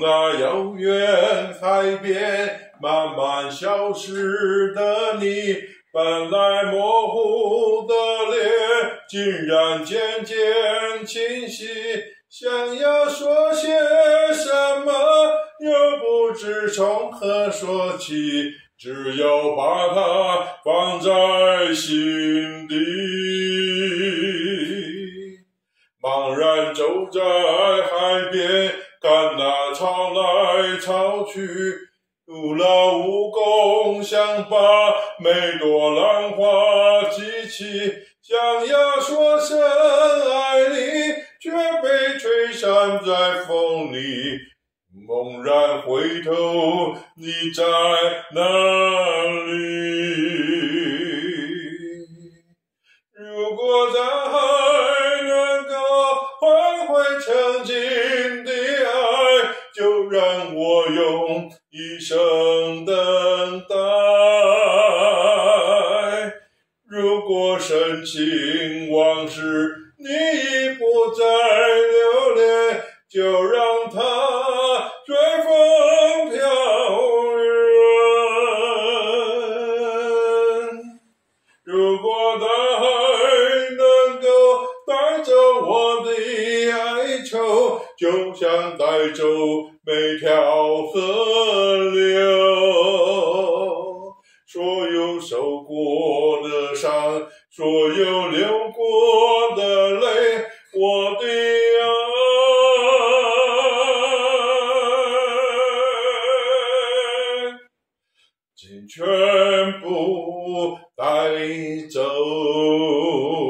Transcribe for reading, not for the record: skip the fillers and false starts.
那遥远海边慢慢消失的你，本来模糊的脸竟然渐渐清晰，想要说些什么又不知从何说起，只有把它放在心底。茫然走在海边，看那潮来潮去，徒劳无功，想把每朵浪花记起，想要说声爱你，却被吹散在风里。猛然回头，你在哪里？如果大海能够换回曾经的爱，就让我用一生等待。如果深情往事你已不再留恋，就让它随风飘远。如果大海能够带走我的哀愁，就像带走每条河流，所有受过的伤，所有流过的泪，我的爱请全部带走。